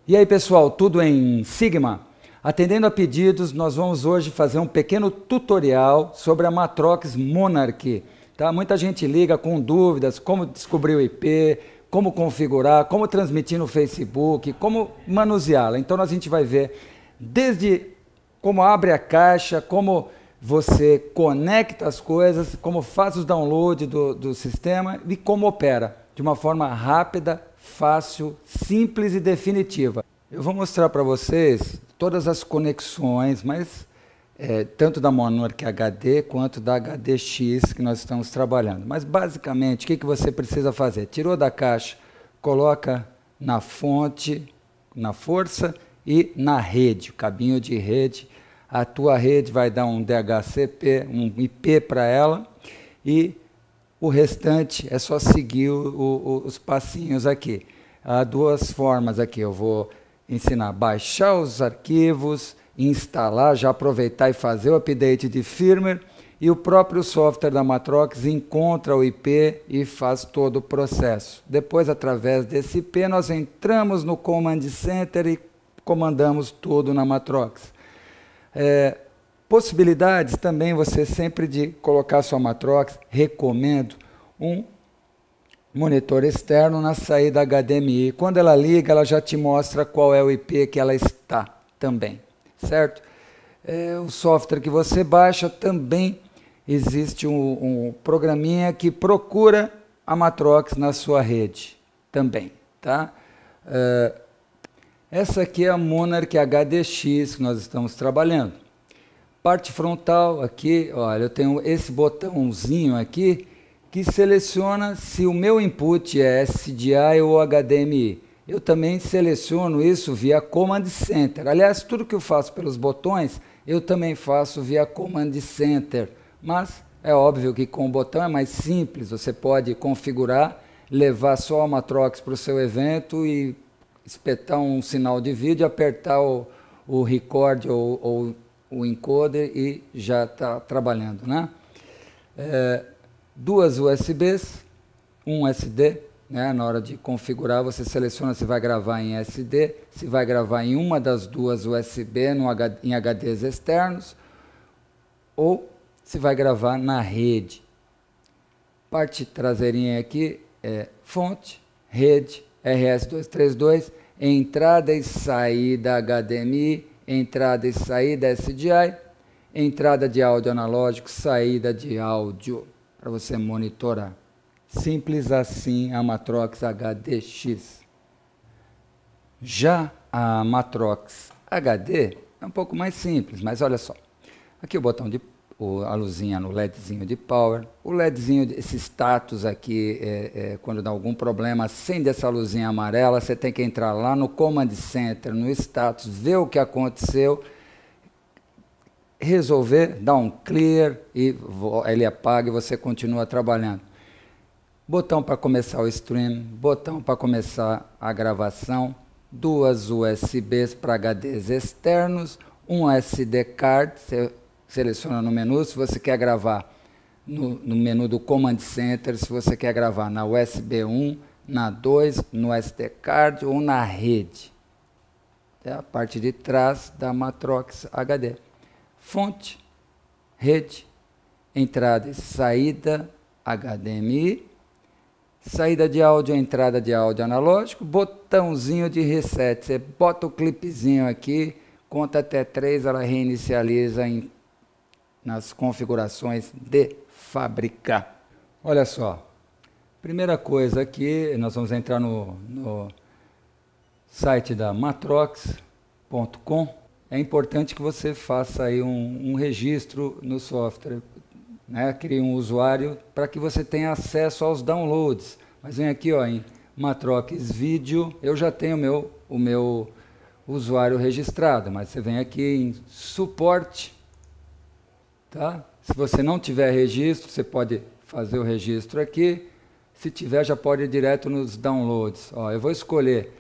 E aí pessoal, tudo em Sigma? Atendendo a pedidos, nós vamos hoje fazer um pequeno tutorial sobre a Matrox Monarch. Tá? Muita gente liga com dúvidas, como descobrir o IP, como configurar, como transmitir no Facebook, como manuseá-la. Então a gente vai ver desde como abre a caixa, como você conecta as coisas, como faz os download do sistema e como opera de uma forma rápida, fácil, simples e definitiva. Eu vou mostrar para vocês todas as conexões, mas tanto da Monarch HD quanto da HDX que nós estamos trabalhando. Mas basicamente, o que você precisa fazer? Tirou da caixa, coloca na fonte, na força e na rede, cabinho de rede. A tua rede vai dar um DHCP, um IP para ela e o restante é só seguir os passinhos aqui. Há duas formas aqui, eu vou ensinar a baixar os arquivos, instalar, já aproveitar e fazer o update de firmware, e o próprio software da Matrox encontra o IP e faz todo o processo. Depois, através desse IP, nós entramos no Command Center e comandamos tudo na Matrox. Possibilidades também, você sempre de colocar sua Matrox, recomendo um monitor externo na saída HDMI. Quando ela liga, ela já te mostra qual é o IP que ela está também, certo? O software que você baixa também existe um programinha que procura a Matrox na sua rede também, tá? Essa aqui é a Monarch HDX que nós estamos trabalhando. Parte frontal aqui, olha, eu tenho esse botãozinho aqui que seleciona se o meu input é SDI ou HDMI. Eu também seleciono isso via Command Center. Aliás, tudo que eu faço pelos botões, eu também faço via Command Center. Mas é óbvio que com o botão é mais simples, você pode configurar, levar só a Matrox para o seu evento e espetar um sinal de vídeo, apertar o record ou o encoder e já está trabalhando, né? Duas USBs, um SD, né? Na hora de configurar você seleciona se vai gravar em SD, se vai gravar em uma das duas USB em HDs externos ou se vai gravar na rede. Parte traseirinha aqui é fonte, rede, RS232, entrada e saída HDMI, entrada e saída SDI, entrada de áudio analógico, saída de áudio, para você monitorar. Simples assim a Matrox HDX. Já a Matrox HD é um pouco mais simples, mas olha só. Aqui o botão a luzinha no LEDzinho de power, o LEDzinho, esse status aqui, quando dá algum problema, acende essa luzinha amarela, você tem que entrar lá no Command Center, no status, ver o que aconteceu, resolver, dar um clear e ele apaga e você continua trabalhando. Botão para começar o stream, botão para começar a gravação, duas USBs para HDs externos, um SD card, você seleciona no menu, se você quer gravar no menu do Command Center, se você quer gravar na USB 1, na 2, no SD card ou na rede. É a parte de trás da Matrox HD. Fonte, rede, entrada e saída HDMI, saída de áudio, entrada de áudio analógico, botãozinho de reset. Você bota o clipezinho aqui, conta até 3, ela reinicializa nas configurações de fábrica. Olha só, primeira coisa aqui, nós vamos entrar no site da matrox.com. É importante que você faça aí um registro no software, né? Crie um usuário para que você tenha acesso aos downloads. Mas vem aqui ó, em Matrox Video, eu já tenho o meu usuário registrado, mas você vem aqui em suporte, tá? Se você não tiver registro, você pode fazer o registro aqui. Se tiver, já pode ir direto nos downloads. Ó, eu vou escolher,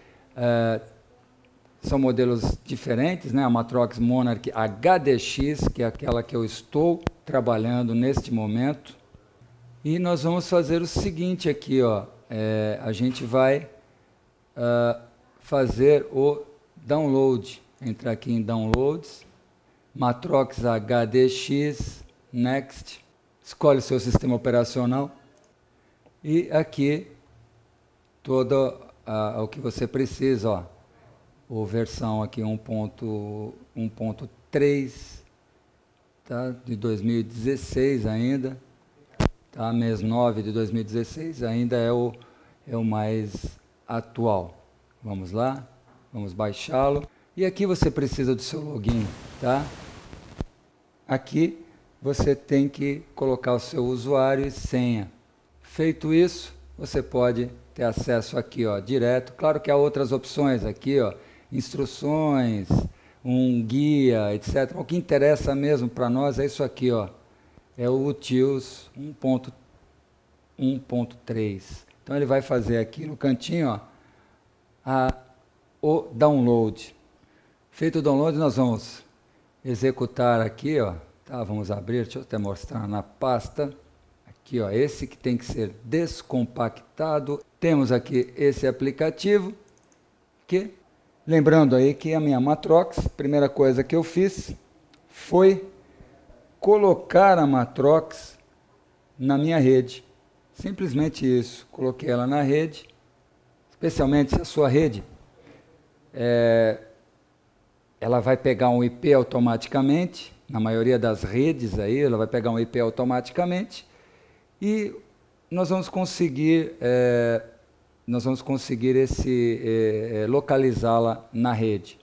são modelos diferentes, né? A Matrox Monarch HDX, que é aquela que eu estou trabalhando neste momento. E nós vamos fazer o seguinte aqui, ó, a gente vai fazer o download, entra aqui em downloads, Matrox HDX, next, escolhe o seu sistema operacional e aqui todo o que você precisa, ó, a versão aqui 1.3, tá, de 2016 ainda, tá, mês 9 de 2016 ainda é o mais atual. Vamos lá, vamos baixá-lo. E aqui você precisa do seu login, tá? Aqui você tem que colocar o seu usuário e senha. Feito isso, você pode ter acesso aqui, ó, direto. Claro que há outras opções aqui, ó, instruções, um guia, etc. O que interessa mesmo para nós é isso aqui, ó, é o Utils 1.3. Então ele vai fazer aqui no cantinho, ó, o download. Feito o download, nós vamos executar aqui, ó, tá? Vamos abrir, deixa eu até mostrar na pasta. Aqui, ó, esse que tem que ser descompactado. Temos aqui esse aplicativo, que, lembrando aí que a minha Matrox, a primeira coisa que eu fiz foi colocar a Matrox na minha rede. Simplesmente isso, coloquei ela na rede, especialmente se a sua rede ela vai pegar um IP automaticamente, na maioria das redes aí, ela vai pegar um IP automaticamente, e nós vamos conseguir, localizá-la na rede.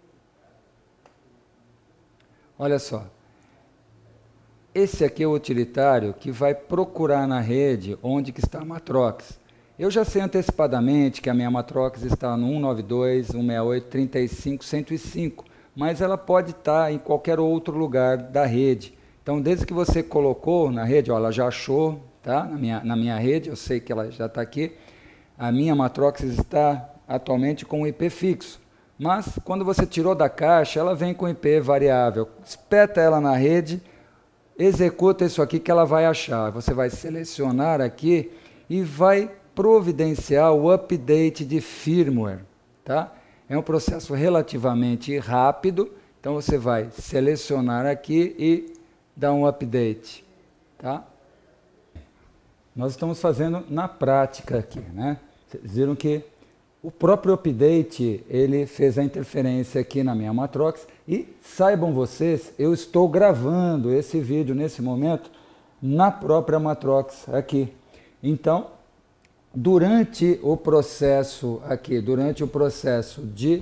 Olha só, esse aqui é o utilitário que vai procurar na rede onde que está a Matrox. Eu já sei antecipadamente que a minha Matrox está no 192.168.35.105, mas ela pode estar em qualquer outro lugar da rede. Então, desde que você colocou na rede, ó, ela já achou, tá? Na minha rede, eu sei que ela já está aqui. A minha Matrox está atualmente com um IP fixo, mas quando você tirou da caixa, ela vem com IP variável. Espeta ela na rede, executa isso aqui que ela vai achar. Você vai selecionar aqui e vai providenciar o update de firmware, tá? É um processo relativamente rápido, então você vai selecionar aqui e dar um update, tá? Nós estamos fazendo na prática aqui, né? Vocês viram que o próprio update, ele fez a interferência aqui na minha Matrox e saibam vocês, eu estou gravando esse vídeo nesse momento na própria Matrox aqui. Então, durante o processo aqui, durante o processo de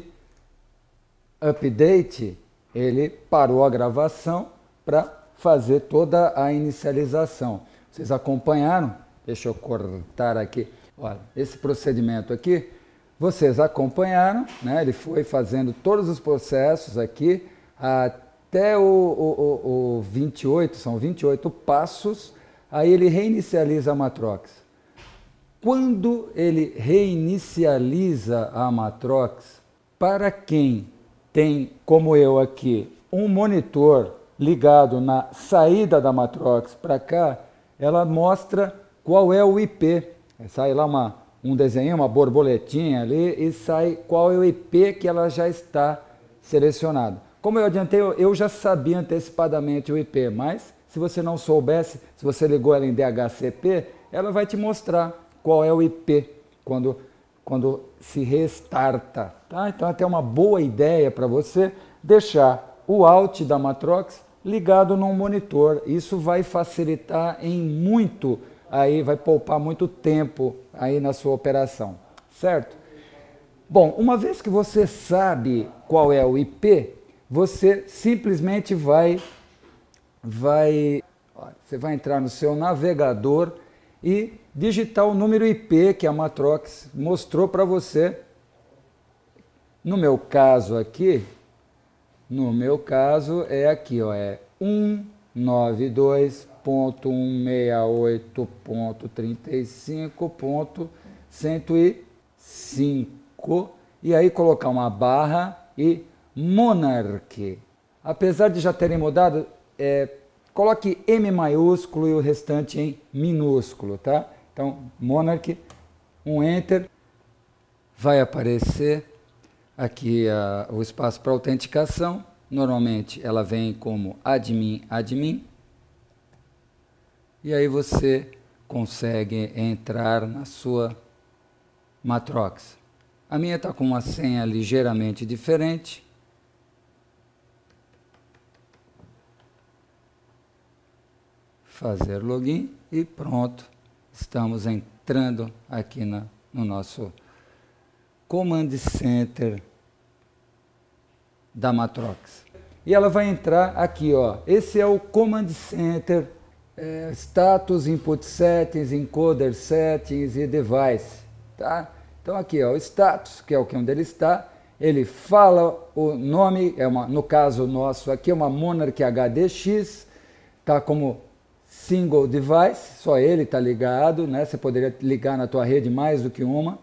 update, ele parou a gravação para fazer toda a inicialização. Vocês acompanharam? Deixa eu cortar aqui. Olha, esse procedimento aqui, vocês acompanharam, né? Ele foi fazendo todos os processos aqui, até o 28, são 28 passos, aí ele reinicializa a Matrox. Quando ele reinicializa a Matrox, para quem tem, como eu aqui, um monitor ligado na saída da Matrox para cá, ela mostra qual é o IP. Sai lá um desenho, uma borboletinha ali, e sai qual é o IP que ela já está selecionado. Como eu adiantei, eu já sabia antecipadamente o IP, mas se você não soubesse, se você ligou ela em DHCP, ela vai te mostrar qual é o IP quando se restarta. Tá? Então, até uma boa ideia para você deixar o Alt da Matrox ligado num monitor. Isso vai facilitar em muito, aí vai poupar muito tempo aí na sua operação, certo? Bom, uma vez que você sabe qual é o IP, você simplesmente você vai entrar no seu navegador e digitar o número IP que a Matrox mostrou para você. No meu caso aqui, é aqui, ó, é 192.168.35.105 e aí colocar uma barra e Monarch. Apesar de já terem mudado, coloque M maiúsculo e o restante em minúsculo, tá? Então, Monarch, um Enter, vai aparecer. aqui o espaço para autenticação. Normalmente ela vem como admin. E aí você consegue entrar na sua Matrox. A minha está com uma senha ligeiramente diferente. Fazer login e pronto. Estamos entrando aqui no nosso Command Center da Matrox. E ela vai entrar aqui, ó. Esse é o Command Center, Status, Input Settings, Encoder Settings e Device, tá? Então aqui, ó, o Status, que é o que onde ele está, ele fala o nome, no caso nosso aqui é uma Monarch HDX, tá como single device, só ele está ligado, né? Você poderia ligar na tua rede mais do que uma.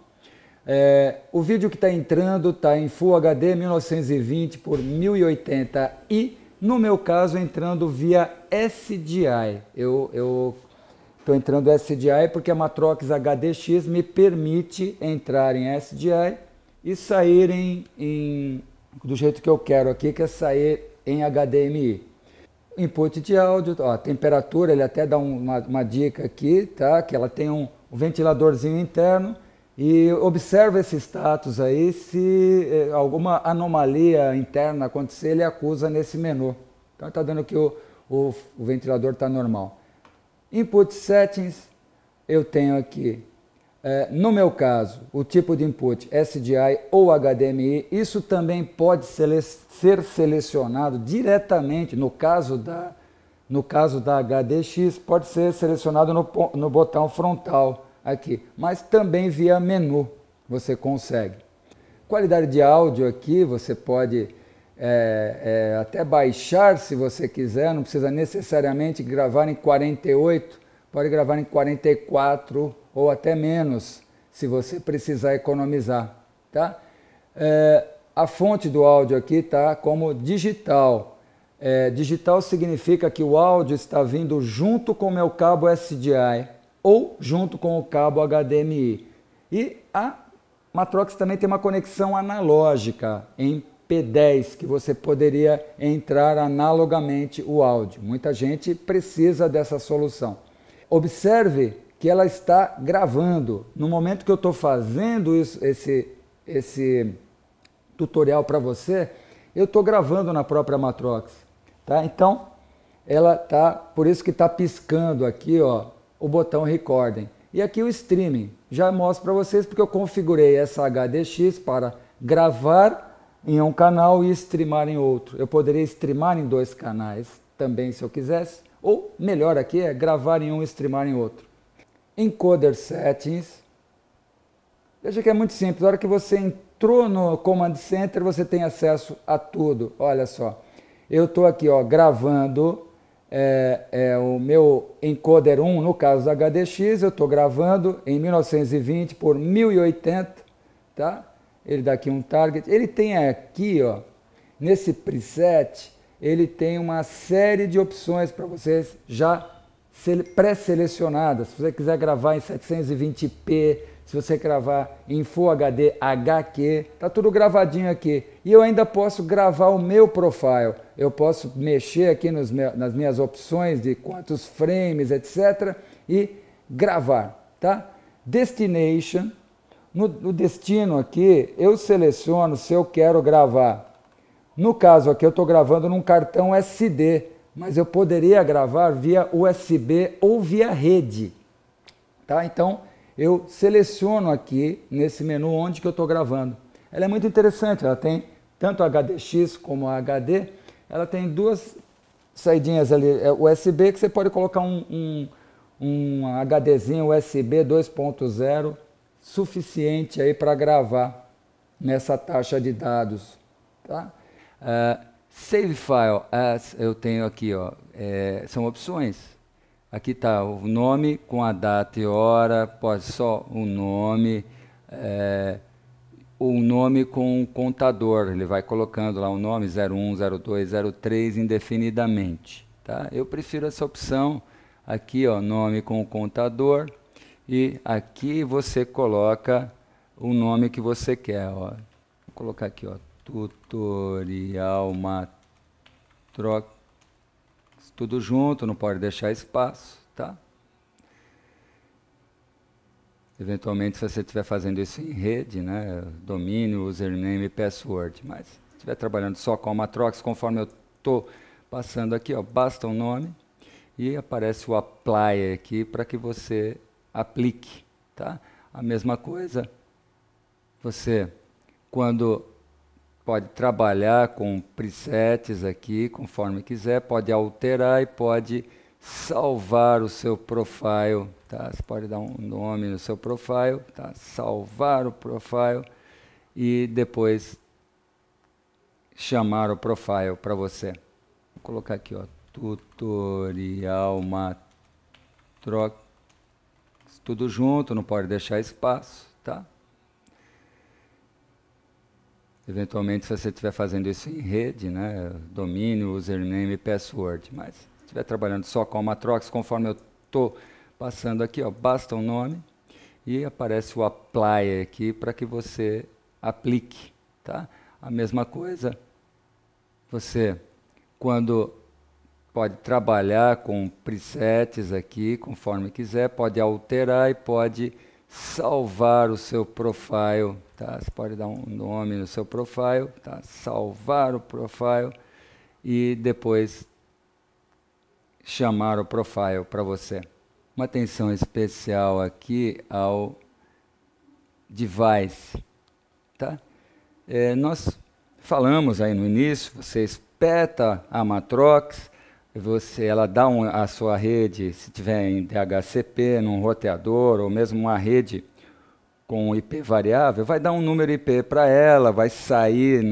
O vídeo que está entrando está em Full HD 1920 por 1080 e, no meu caso, entrando via SDI. Eu estou entrando SDI porque a Matrox HDX me permite entrar em SDI e sair do jeito que eu quero aqui, que é sair em HDMI. Input de áudio, ó, temperatura, ele até dá uma dica aqui, tá? Que ela tem um ventiladorzinho interno. E observa esse status aí, se alguma anomalia interna acontecer, ele acusa nesse menu. Então está dando que o ventilador está normal. Input Settings, eu tenho aqui, no meu caso, o tipo de input SDI ou HDMI. Isso também pode ser selecionado diretamente, no caso da HDX, pode ser selecionado no botão frontal aqui, mas também via menu você consegue. Qualidade de áudio aqui, você pode até baixar se você quiser, não precisa necessariamente gravar em 48, pode gravar em 44 ou até menos, se você precisar economizar, tá? A fonte do áudio aqui tá como digital. Digital significa que o áudio está vindo junto com o meu cabo SDI ou junto com o cabo HDMI. E a Matrox também tem uma conexão analógica em P10, que você poderia entrar analogamente o áudio. Muita gente precisa dessa solução. Observe que ela está gravando. No momento que eu estou fazendo esse tutorial para você, eu estou gravando na própria Matrox. Tá? Então, ela tá, por isso que está piscando aqui, ó, o botão Recording. E aqui o Streaming. Já mostro para vocês porque eu configurei essa HDX para gravar em um canal e streamar em outro. Eu poderia streamar em 2 canais também, se eu quisesse. Ou, melhor aqui, é gravar em um e streamar em outro. Encoder Settings. Veja que é muito simples. Na hora que você entrou no Command Center, você tem acesso a tudo. Olha só. Eu estou aqui, ó, gravando o meu encoder 1, no caso da HDX, eu estou gravando em 1920 por 1080, tá? Ele dá aqui um target. Ele tem aqui, ó, nesse preset, ele tem uma série de opções para vocês já pré-selecionadas. Se você quiser gravar em 720p, se você gravar em Full HD HQ, tá tudo gravadinho aqui. E eu ainda posso gravar o meu profile. Eu posso mexer aqui nas minhas opções de quantos frames, etc. e gravar, tá? Destination. No destino aqui, eu seleciono se eu quero gravar. No caso aqui, eu estou gravando num cartão SD, mas eu poderia gravar via USB ou via rede, tá? Então, eu seleciono aqui nesse menu onde que eu estou gravando. Ela é muito interessante, ela tem tanto HDX como HD, ela tem 2 saidinhas ali, USB, que você pode colocar um HDzinho USB 2.0, suficiente aí para gravar nessa taxa de dados, tá? Save File As, eu tenho aqui, ó, são opções. Aqui está o nome com a data e hora, pode só o nome com um contador, ele vai colocando lá o nome 01, 02, 03 indefinidamente. Tá? Eu prefiro essa opção, aqui ó, nome com o contador, e aqui você coloca o nome que você quer. Ó. Vou colocar aqui, ó, tutorial Matrox, tudo junto, não pode deixar espaço, tá? Eventualmente, se você estiver fazendo isso em rede, né, domínio, username e password, mas se estiver trabalhando só com a Matrox, conforme eu estou passando aqui, ó, basta o nome e aparece o apply aqui para que você aplique, tá? A mesma coisa, você, quando pode trabalhar com presets aqui, conforme quiser, pode alterar e pode salvar o seu profile, tá? Você pode dar um nome no seu profile, tá? Salvar o profile e depois chamar o profile para você. Vou colocar aqui, ó, tutorial Matrox, tudo junto, não pode deixar espaço, tá? Eventualmente, se você estiver fazendo isso em rede, né, domínio, username e password, mas se estiver trabalhando só com a Matrox, conforme eu estou passando aqui, ó, basta o nome e aparece o apply aqui para que você aplique, tá? A mesma coisa, você, quando pode trabalhar com presets aqui, conforme quiser, pode alterar e pode salvar o seu profile, tá? Você pode dar um nome no seu profile, tá? Salvar o profile e depois chamar o profile para você. Uma atenção especial aqui ao device, tá? Nós falamos aí no início, você espeta a Matrox, ela dá a sua rede, se tiver em DHCP, num roteador, ou mesmo uma rede com IP variável, vai dar um número IP para ela, vai sair,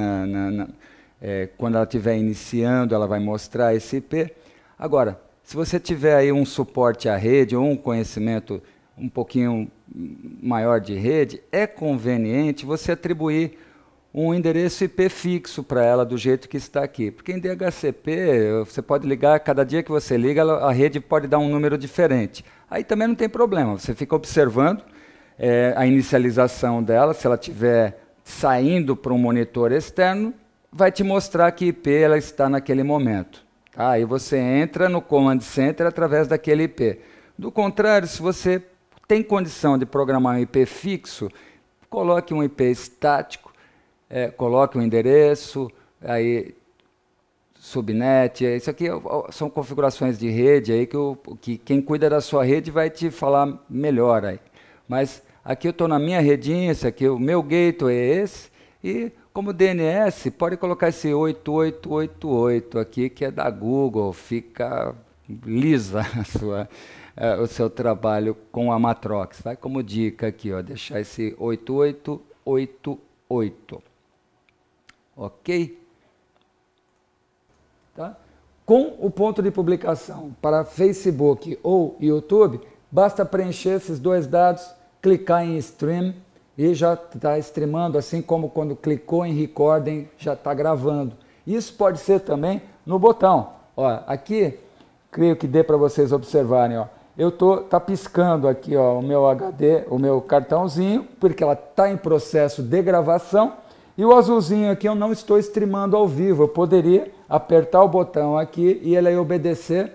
quando ela estiver iniciando, ela vai mostrar esse IP. Agora, se você tiver aí um suporte à rede, ou um conhecimento um pouquinho maior de rede, é conveniente você atribuir um endereço IP fixo para ela do jeito que está aqui. Porque em DHCP, você pode ligar, cada dia que você liga, a rede pode dar um número diferente. Aí também não tem problema, você fica observando a inicialização dela, se ela estiver saindo para um monitor externo, vai te mostrar que IP ela está naquele momento. Tá? Aí você entra no Command Center através daquele IP. Do contrário, se você tem condição de programar um IP fixo, coloque um IP estático, coloque um endereço, aí subnet, isso aqui são configurações de rede aí que quem cuida da sua rede vai te falar melhor aí. Mas aqui eu estou na minha redinha, esse aqui, o meu gateway é esse, e como DNS, pode colocar esse 8888 aqui, que é da Google, fica lisa o seu trabalho com a Matrox. Vai como dica aqui, ó, deixar esse 8888. Ok? Tá? Com o ponto de publicação para Facebook ou YouTube, basta preencher esses dois dados, clicar em Stream e já está streamando, assim como quando clicou em Recording, já está gravando. Isso pode ser também no botão. Ó, aqui, creio que dê para vocês observarem, ó, tá piscando aqui, ó, o meu HD, o meu cartãozinho, porque ela está em processo de gravação. E o azulzinho aqui eu não estou streamando ao vivo, eu poderia apertar o botão aqui e ele ia obedecer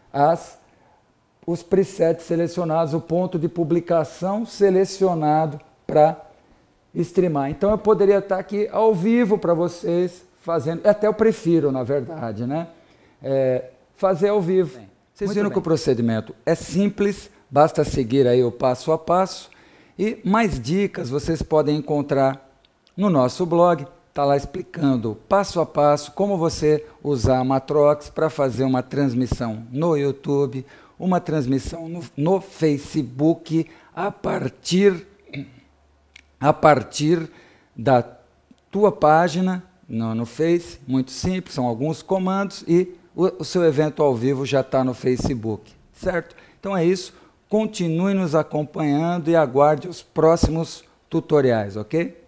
os presets selecionados, o ponto de publicação selecionado para streamar. Então eu poderia estar aqui ao vivo para vocês, fazendo, até eu prefiro na verdade, né? Fazer ao vivo. Vocês viram que o procedimento é simples, basta seguir aí o passo a passo e mais dicas vocês podem encontrar no nosso blog, está lá explicando passo a passo como você usar a Matrox para fazer uma transmissão no YouTube, uma transmissão no Facebook a partir da tua página no Face, muito simples, são alguns comandos e o seu evento ao vivo já está no Facebook, certo? Então é isso, continue nos acompanhando e aguarde os próximos tutoriais, ok?